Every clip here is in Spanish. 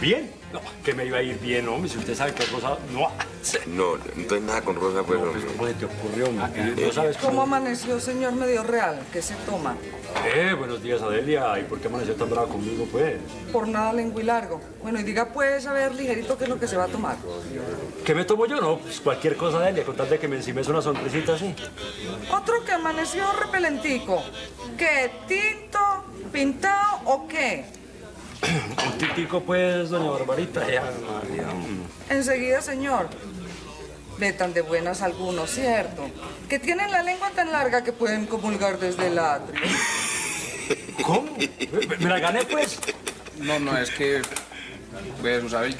¿Bien? No, que me iba a ir bien, hombre, si usted sabe que Rosa no hace. No, entonces nada con Rosa, pues, No, hombre. pues, ¿cómo se te ocurrió, hombre? ¿No sabes ¿Cómo amaneció, señor Medio Real? ¿Qué se toma? Buenos días, Adelia. ¿Y por qué amaneció tan brava conmigo, pues? Por nada lengua y largo. Bueno, y diga pues, a ver, ligerito, qué es lo que se va a tomar. ¿Qué me tomo yo? No, pues cualquier cosa, Adelia, con tal de que me encimes una sonrisita así. Otro que amaneció repelentico. ¿Qué? ¿Tinto? ¿Pintado o qué? Un tintico, pues, doña Barbarita. Ya, María. Enseguida, señor. Ve tan de buenas algunos, ¿cierto? Que tienen la lengua tan larga que pueden comulgar desde el atrio. ¿Cómo? ¿Me la gané, pues? No, es que, pues, ¿sabes?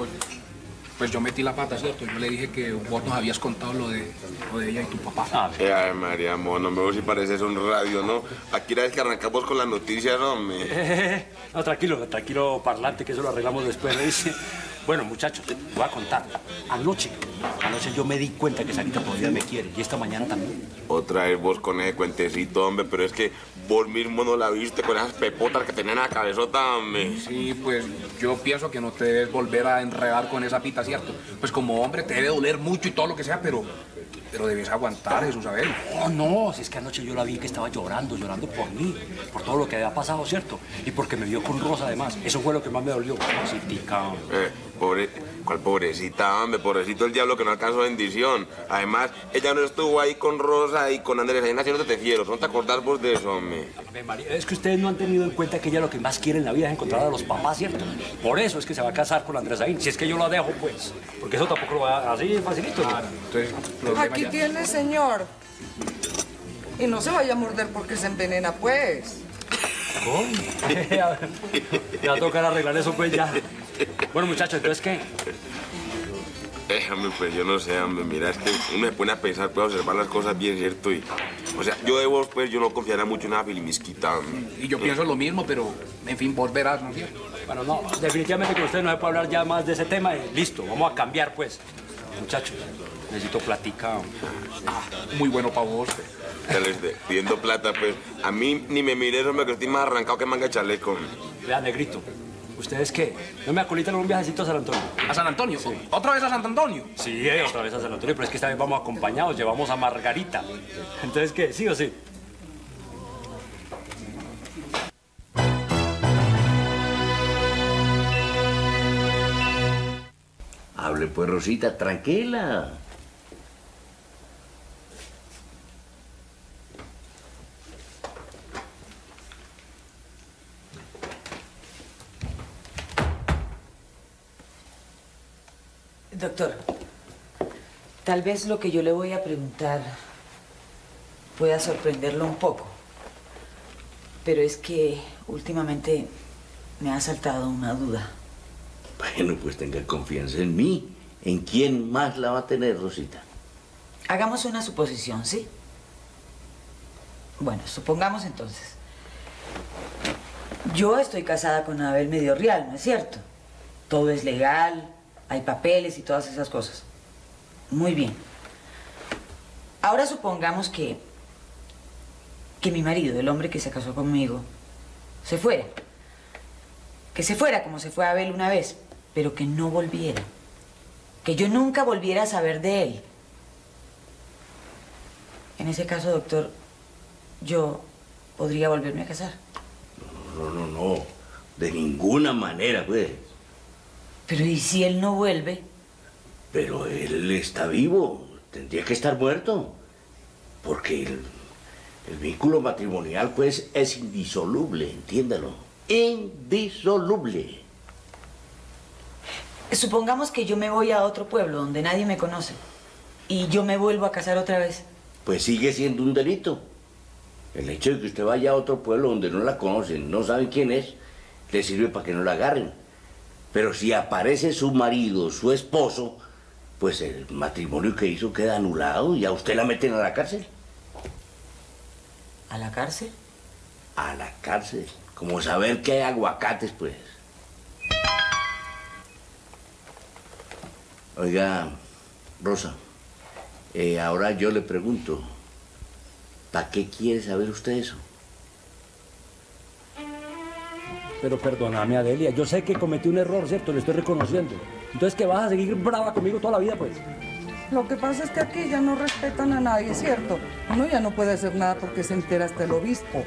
Yo metí la pata, ¿cierto? Yo le dije que vos nos habías contado lo de ella y tu papá. Ay, María, mono, me si pareces un radio, ¿no? Aquí era vez que arrancamos con las noticias, hombre. No, tranquilo, parlante, que eso lo arreglamos después, ¿no dice? Bueno, muchachos, voy a contar. Anoche yo me di cuenta que Sarita todavía me quiere, y esta mañana también. Otra vez vos con ese cuentecito, hombre, pero es que vos mismo no la viste con esas pepotas que tenían en la cabezota, hombre. Sí, pues yo pienso que no te debes volver a enredar con esa pita, ¿cierto? Pues como hombre te debe doler mucho y todo lo que sea, pero debes aguantar, Jesús Abel. No, si es que anoche yo la vi que estaba llorando por mí, por todo lo que había pasado, ¿cierto? Y porque me vio con Rosa, además. Eso fue lo que más me dolió. Citica. ¿Cuál pobrecita, hombre? Pobrecito el diablo que no alcanzó bendición. Además, ella no estuvo ahí con Rosa y con Andrés, ahí nacieron te fieros. ¿No te acordás vos de eso, hombre? María, es que ustedes no han tenido en cuenta que ella lo que más quiere en la vida es encontrar a los papás, ¿cierto? Por eso es que se va a casar con Andrés Aín. Si es que yo la dejo, pues. Porque eso tampoco lo va a así facilito, ¿no? Entonces, Aquí tiene, señor. Y no se vaya a morder porque se envenena, pues. ¿Cómo? Ya tocará arreglar eso, pues, ya. Bueno, muchachos, ¿entonces qué? Hombre, pues yo no sé, hombre, mira, es que uno se pone a pensar, puede observar las cosas bien, ¿cierto? Y, o sea, yo de vos, pues, yo no confiaría mucho en una filimisquita, hombre. Y yo pienso lo mismo, pero, en fin, vos verás, ¿no es cierto? Bueno, no, definitivamente con usted no se puede hablar ya más de ese tema. Listo, vamos a cambiar, pues. Muchachos, necesito platica. Muy bueno para vos. Pidiendo plata, pues, a mí ni me mires, hombre, que estoy más arrancado que manga de chaleco. Vea, negrito, ¿ustedes qué? ¿No me acolitan un viajecito a San Antonio? ¿A San Antonio? Sí. ¿Otra vez a San Antonio? Sí, otra vez a San Antonio, pero es que esta vez vamos acompañados, llevamos a Margarita. ¿Entonces qué? ¿Sí o sí? Hable pues, Rosita, tranquila. Doctor, tal vez lo que yo le voy a preguntar pueda sorprenderlo un poco, pero es que últimamente me ha saltado una duda. Bueno, pues tenga confianza en mí. ¿En quién más la va a tener, Rosita? Hagamos una suposición, ¿sí? Bueno, supongamos entonces. Yo estoy casada con Abel Medio Real, ¿no es cierto? Todo es legal, hay papeles y todas esas cosas. Muy bien. Ahora supongamos que mi marido, el hombre que se casó conmigo, se fuera. Que se fuera como se fue Abel una vez, pero que no volviera. Que yo nunca volviera a saber de él. En ese caso, doctor, yo podría volverme a casar. No. De ninguna manera, pues. Pero ¿y si él no vuelve? Pero él está vivo. Tendría que estar muerto. Porque el vínculo matrimonial, pues, es indisoluble, entiéndalo. Indisoluble. Supongamos que yo me voy a otro pueblo donde nadie me conoce y yo me vuelvo a casar otra vez. Pues sigue siendo un delito. El hecho de que usted vaya a otro pueblo donde no la conocen, no saben quién es, le sirve para que no la agarren. Pero si aparece su marido, su esposo, pues el matrimonio que hizo queda anulado y a usted la meten a la cárcel. ¿A la cárcel? A la cárcel. Como saber que hay aguacates, pues. Oiga, Rosa, ahora yo le pregunto, ¿para qué quiere saber usted eso? Pero perdóname, Adelia, yo sé que cometí un error, ¿cierto? Lo estoy reconociendo. Entonces, ¿que vas a seguir brava conmigo toda la vida, pues? Lo que pasa es que aquí ya no respetan a nadie, ¿cierto? Uno ya no puede hacer nada porque se entera hasta el obispo.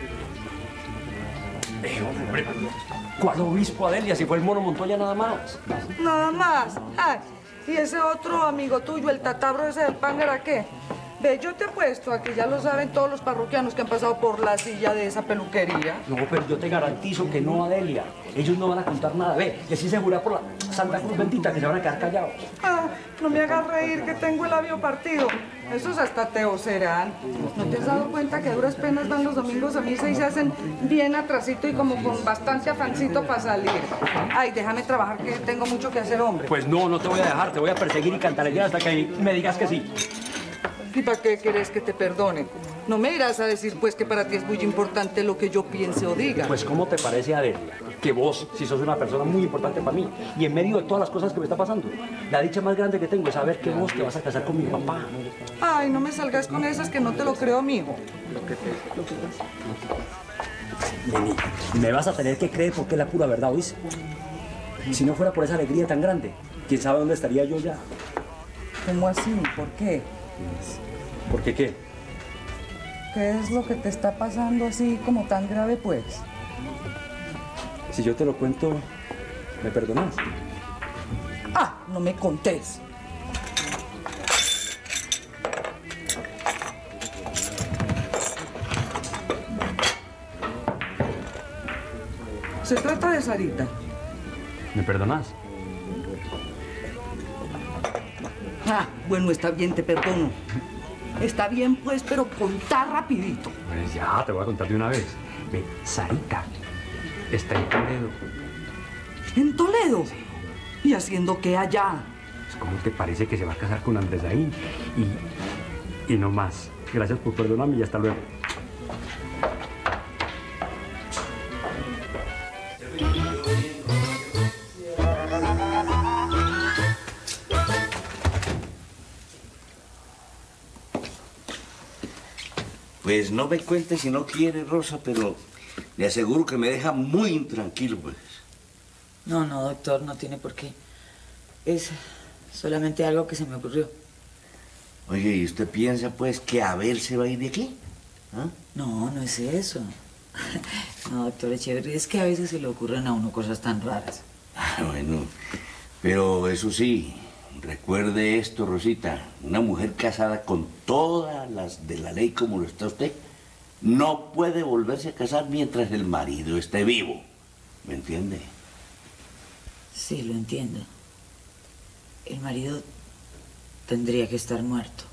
Hombre, ¿cuál obispo, Adelia? Si fue el Mono Montoya nada más. Nada más. Ay, y ese otro amigo tuyo, el tatabro ese del Pángara, ¿qué? Ve, yo te apuesto a que ya lo saben todos los parroquianos que han pasado por la silla de esa peluquería. No, pero yo te garantizo que no, Adelia. Ellos no van a contar nada. Ve, que sí se jura por la Santa Cruz bendita que se van a quedar callados. Ah, no me hagas reír que tengo el labio partido. Esos hasta teos serán. ¿No te has dado cuenta que a duras penas van los domingos a misa y se hacen bien atrasito y como con bastante afancito para salir? Ay, déjame trabajar que tengo mucho que hacer, hombre. Pues no, no te voy a dejar. Te voy a perseguir y cantarear hasta que me digas que sí. ¿Y para qué querés que te perdone? No me irás a decir, pues, que para ti es muy importante lo que yo piense o diga. Pues, ¿cómo te parece, Adelia? Que vos, si sos una persona muy importante para mí, y en medio de todas las cosas que me está pasando, la dicha más grande que tengo es saber que vos te vas a casar con mi papá. Ay, no me salgas con esas que no te lo creo, mijo. Vení, me vas a tener que creer porque es la pura verdad, ¿oíste? Si no fuera por esa alegría tan grande, quién sabe dónde estaría yo ya. ¿Cómo así? ¿Por qué? ¿Por qué qué? ¿Qué es lo que te está pasando así como tan grave, pues? Si yo te lo cuento, ¿me perdonás? Ah, no me contés. Se trata de Sarita. ¿Me perdonás? Ah, bueno, está bien, te perdono. Está bien, pues, pero contá rapidito. Pues ya, te voy a contar de una vez. Ve, Sarita está en Toledo. ¿En Toledo? ¿Y haciendo qué allá? Pues, ¿cómo te parece que se va a casar con Andresaín? Y no más. Gracias por perdonarme y hasta luego. Pues no me cuente si no quiere, Rosa, pero le aseguro que me deja muy intranquilo, pues. No, no, doctor, no tiene por qué. Es solamente algo que se me ocurrió. Oye, ¿y usted piensa, pues, que Abel se va a ir de aquí? ¿Ah? No, no es eso. No, doctor Echeverri, es que a veces se le ocurren a uno cosas tan raras. Bueno, pero eso sí, recuerde esto, Rosita. Una mujer casada con todas las de la ley como lo está usted, no puede volverse a casar mientras el marido esté vivo. ¿Me entiende? Sí, lo entiendo. El marido tendría que estar muerto.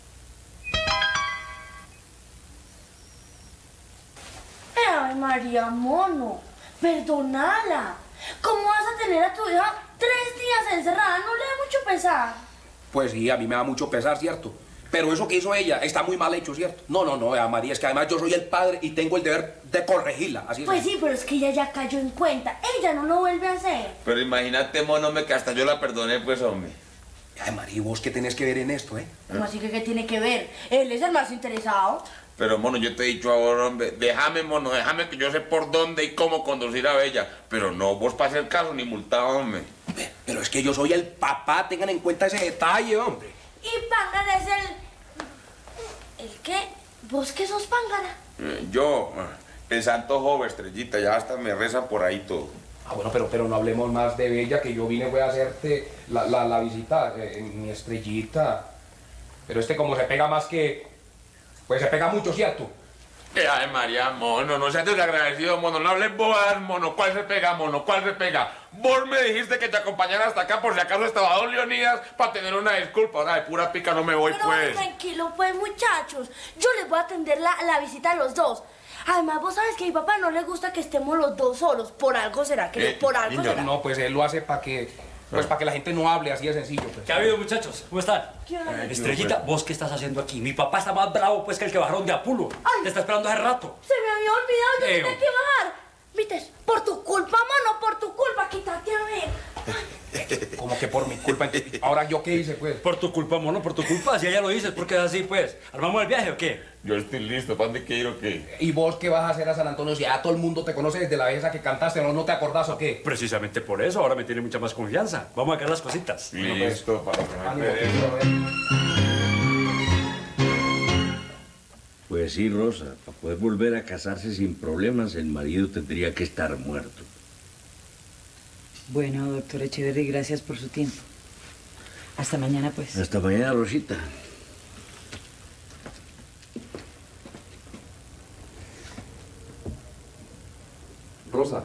Ay, María Mono, perdonala. ¿Cómo vas a tener a tu hija 3 días encerrada? ¿No le da mucho pesar? Pues sí, a mí me da mucho pesar, ¿cierto? Pero eso que hizo ella está muy mal hecho, ¿cierto? No, María, es que además yo soy el padre y tengo el deber de corregirla, así es. Pues sí, pero es que ella ya cayó en cuenta. Ella no lo vuelve a hacer. Pero imagínate, mono, que hasta yo la perdoné, pues, hombre. Ay, María, ¿vos qué tenés que ver en esto, eh? ¿Cómo así que qué tiene que ver? Él es el más interesado. Pero, mono, yo te he dicho ahora, hombre, déjame, mono, déjame que yo sé por dónde y cómo conducir a Bella. Pero no vos para hacer caso ni multado, hombre. Pero es que yo soy el papá, tengan en cuenta ese detalle, hombre. Y Pángara es ¿El qué? ¿Vos qué sos Pángara? Yo, el santo joven, Estrellita, ya hasta me rezan por ahí todo. Ah, bueno, pero no hablemos más de Bella, que yo vine, voy a hacerte la visita, mi Estrellita. Pero como se pega más que... Pues se pega mucho, ¿cierto? Ay, María, mono, no seas desagradecido, mono, no hables bobadas, mono. ¿Cuál se pega, mono? ¿Cuál se pega? Vos me dijiste que te acompañara hasta acá por si acaso estaba don Leonidas para tener una disculpa. Ahora de pura pica no me voy, pero pues. Tranquilo, pues, muchachos. Yo les voy a atender la visita a los dos. Además, vos sabes que a mi papá no le gusta que estemos los dos solos. Por algo será que por algo niño, será. No, pues él lo hace para que... Pues para que la gente no hable, así de sencillo, pues. ¿Qué ha habido, muchachos? ¿Cómo están? Estrellita, ¿vos qué estás haciendo aquí? Mi papá está más bravo, pues, que el que bajaron de Apulo. Ay. Te está esperando hace rato. Se me había olvidado, yo tenía que bajar. ¿Viste? Por tu culpa, mano, por tu culpa. Quítate a ver. como que por mi culpa. Ahora, ¿yo qué hice, pues? Por tu culpa, mono, por tu culpa. Si ella lo dices, ¿por qué es así, pues? ¿Armamos el viaje o qué? Yo estoy listo, ¿para dónde quiero o qué? ¿Y vos qué vas a hacer a San Antonio si ya todo el mundo te conoce desde la vez que cantaste? ¿No te acordás o qué? Precisamente por eso, ahora me tiene mucha más confianza. Vamos a sacar las cositas. Listo, para que Ánimo, me ánimo. Pues sí, Rosa, para poder volver a casarse sin problemas, el marido tendría que estar muerto. Bueno, doctor Echeverry, gracias por su tiempo. Hasta mañana, pues. Hasta mañana, Rosita. Rosa.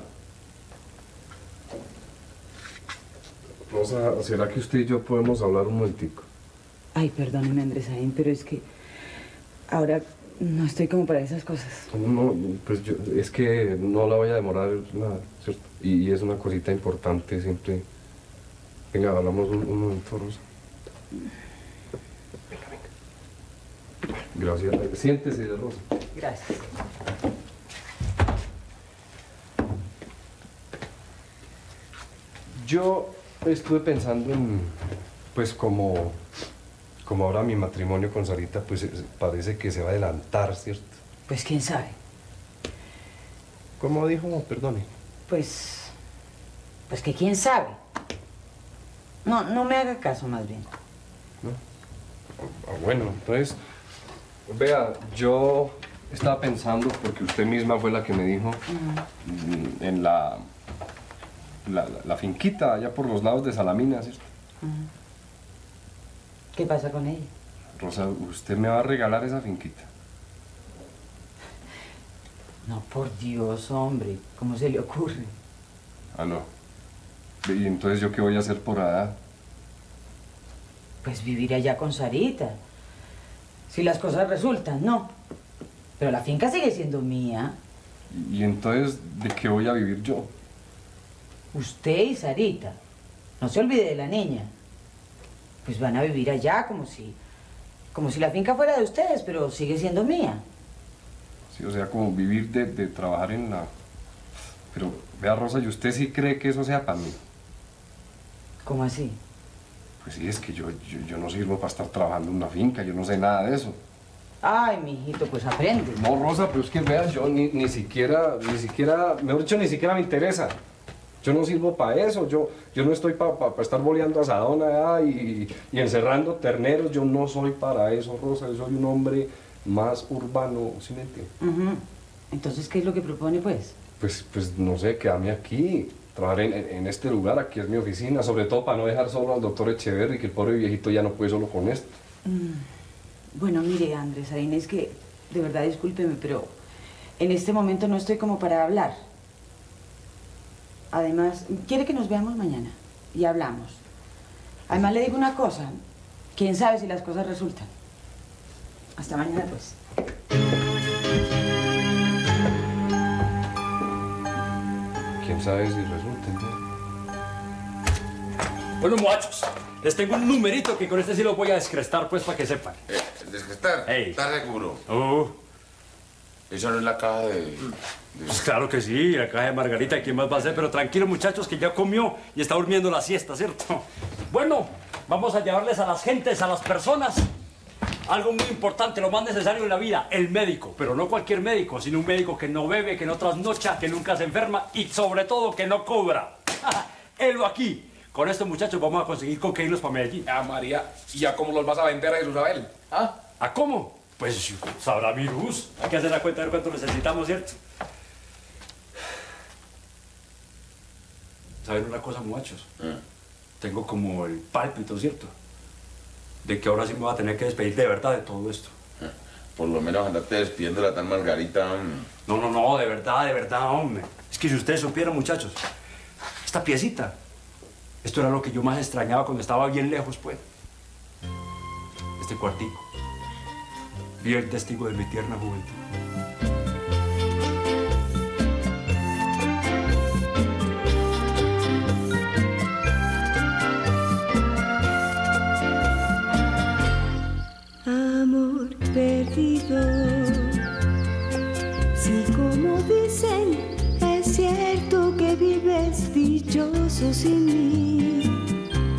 Rosa, ¿será que usted y yo podemos hablar un momentico? Ay, perdóneme, Andrés Aín, pero es que ahora no estoy como para esas cosas. No, pues yo, es que no la voy a demorar nada, ¿cierto? Y es una cosita importante siempre. Venga, hablamos un momento, Rosa. Venga. Gracias. Siéntese, Rosa. Gracias. Yo estuve pensando en, pues como ahora mi matrimonio con Sarita, pues parece que se va a adelantar, ¿cierto? Pues quién sabe. ¿Cómo dijo? Perdone. Pues que quién sabe. No me haga caso más bien. ¿No? Bueno, entonces, vea, yo estaba pensando, porque usted misma fue la que me dijo, en la finquita allá por los lados de Salamina, ¿cierto? ¿Qué pasa con ella? Rosa, ¿usted me va a regalar esa finquita? No, por Dios, hombre, ¿cómo se le ocurre? Ah, no. ¿Y entonces yo qué voy a hacer por allá? Pues vivir allá con Sarita. Si las cosas resultan, no. Pero la finca sigue siendo mía. ¿Y entonces de qué voy a vivir yo? Usted y Sarita. No se olvide de la niña. Pues van a vivir allá como si la finca fuera de ustedes, pero sigue siendo mía. Sí, o sea, como vivir de trabajar en la... Pero, vea, Rosa, ¿y usted sí cree que eso sea para mí? ¿Cómo así? Pues sí, es que yo no sirvo para estar trabajando en una finca, yo no sé nada de eso. Ay, mijito, pues aprende. No, Rosa, pero es que, vea, yo ni siquiera, mejor dicho, ni siquiera me interesa. Yo no sirvo para eso, yo no estoy para estar boleando asadón allá y encerrando terneros, yo no soy para eso, Rosa, yo soy un hombre más urbano, ¿sí me entiende? Entonces, ¿qué es lo que propone, pues? Pues no sé, quedarme aquí, trabajar en este lugar, aquí es mi oficina, sobre todo para no dejar solo al doctor Echeverry, que el pobre viejito ya no puede solo con esto. Bueno, mire, Andrés Aín, es que, de verdad, discúlpeme, pero en este momento no estoy como para hablar. Además, quiere que nos veamos mañana y hablamos. Además, le digo una cosa, quién sabe si las cosas resultan. Hasta mañana, pues. ¿Quién sabe si resulta? Bueno, muchachos, les tengo un numerito que con este sí lo voy a descrestar, pues, para que sepan. ¿Descrestar? Ey. ¿Estás seguro? Oh, Eso no es la caja de... pues claro que sí, la caja de Margarita, ¿quién más va a ser? Pero tranquilo, muchachos, que ya comió y está durmiendo la siesta, ¿cierto? Bueno, vamos a llevarles a las gentes, a las personas, algo muy importante, lo más necesario en la vida, el médico. Pero no cualquier médico, sino un médico que no bebe, que no trasnocha, que nunca se enferma y sobre todo que no cobra. Helo aquí. Con estos muchachos vamos a conseguir cocaínos para Medellín. Ah, María, ¿y ya cómo los vas a vender a Jesusabel? ¿Ah? ¿A cómo? Pues sabrá mi luz. Hay que hacer la cuenta de cuánto necesitamos, ¿cierto? ¿Saben una cosa, muchachos? Tengo como el pálpito, ¿cierto? De que ahora sí me voy a tener que despedir de verdad de todo esto. Por lo menos andate despidiendo la tan Margarita. No, de verdad, hombre. Es que si ustedes supieran, muchachos, esta piecita, esto era lo que yo más extrañaba cuando estaba bien lejos, pues. Este cuartico. Fiel testigo de mi tierna juventud. Amor perdido, si como dicen es cierto que vives dichoso sin mí,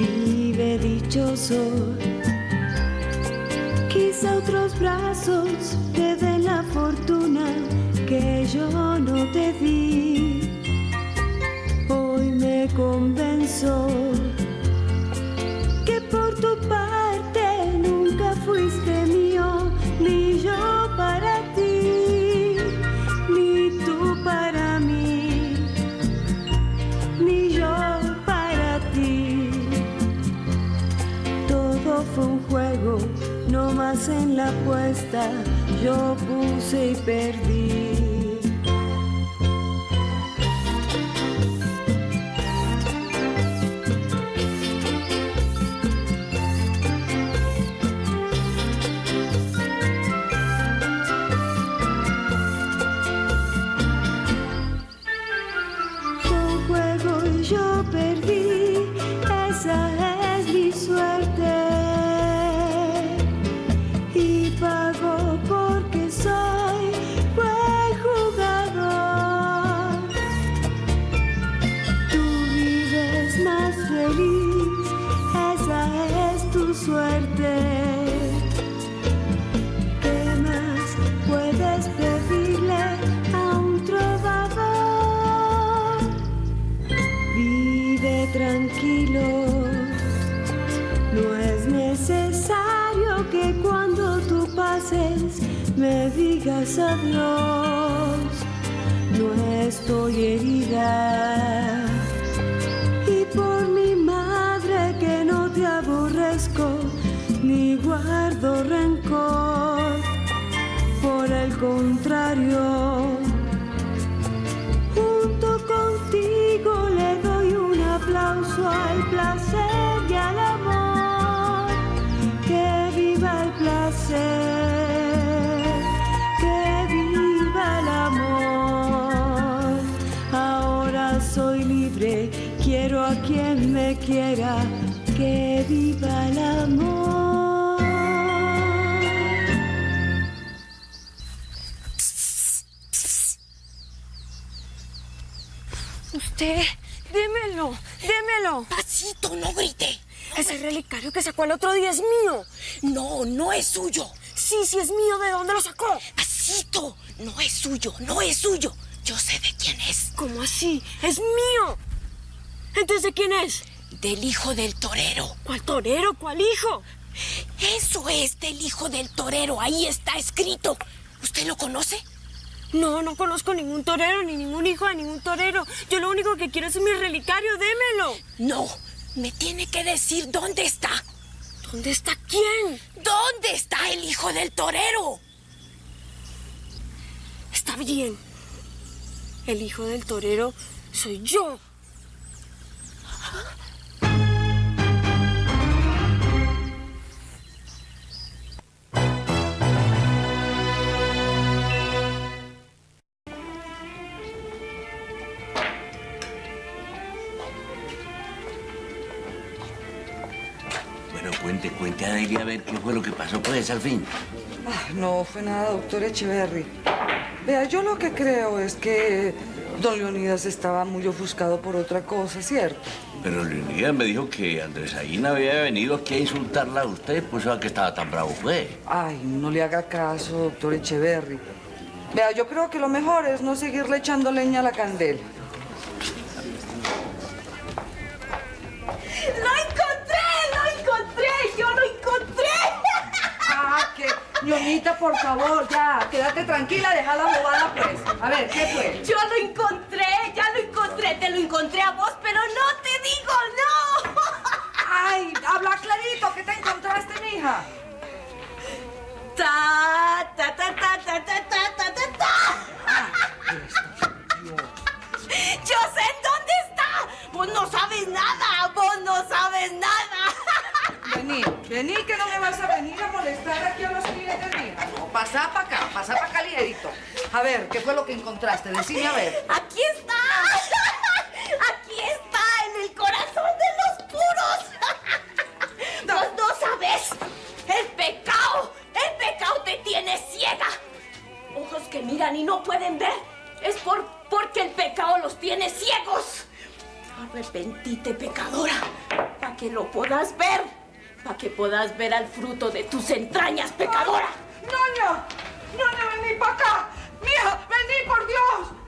vive dichoso. Quizá otros brazos te den la fortuna que yo no te di. Hoy me convenzo que por tu parte nunca fuiste mío, ni yo para ti, ni tú para mí, ni yo para ti. Todo fue un juego, no más en la apuesta yo puse y perdí. Me digas adiós, no estoy herida, y por mi madre que no te aborrezco, ni guardo rencor, por el contrario, junto contigo le doy un aplauso al placer y al amor, que viva el placer. Soy libre, quiero a quien me quiera, que viva el amor. Usted, démelo, démelo. Pasito, no grite. Ese relicario que sacó el otro día es mío. No, no es suyo. Sí, sí es mío. ¿De dónde lo sacó? Pasito, no es suyo, no es suyo. Yo sé de quién es. ¿Cómo así? ¡Es mío! ¿Entonces de quién es? Del hijo del torero. ¿Cuál torero? ¿Cuál hijo? Eso es, del hijo del torero. Ahí está escrito. ¿Usted lo conoce? No, no conozco ningún torero, ni ningún hijo de ningún torero. Yo lo único que quiero es mi relicario. ¡Démelo! No, me tiene que decir dónde está. ¿Dónde está quién? ¿Dónde está el hijo del torero? Está bien. El hijo del torero soy yo. Bueno, cuente a Delia a ver qué fue lo que pasó pues al fin. No fue nada, doctor Echeverry. Vea, yo lo que creo es que don Leonidas estaba muy ofuscado por otra cosa, ¿cierto? Pero Leonidas me dijo que Andrés Aguina había venido aquí a insultarla a usted, pues a que estaba tan bravo fue. Ay, no le haga caso, doctor Echeverry. Vea, yo creo que lo mejor es no seguirle echando leña a la candela. ¡Yo lo encontré! Ah, que... Leonita, por favor, ya, quédate tranquila, deja la bobada, pues. A ver, ¿qué fue? Yo lo encontré, ya lo encontré. Te lo encontré a vos, pero no te digo, no. Ay, habla clarito, ¿qué te encontraste, mija? Ta, ta, ta, ta, ta, ta, ta, ta, ta, ta. Yo sé en dónde está. Vos no sabes nada, vos no sabes nada. Vení, que no me vas a venir a molestar aquí a los clientes, mija. No, pasa para acá ligerito. A ver, ¿qué fue lo que encontraste? Decime a ver. Aquí está. Aquí está, en el corazón de los puros. Vos no sabes. El pecado te tiene ciega. Ojos que miran y no pueden ver. Es porque el pecado los tiene ciegos. Arrepentite, pecadora, para para que lo puedas ver, para que puedas ver al fruto de tus entrañas, pecadora. ¡Ñoña! ¡Ñoña, vení para acá! ¡Mija, vení, por Dios!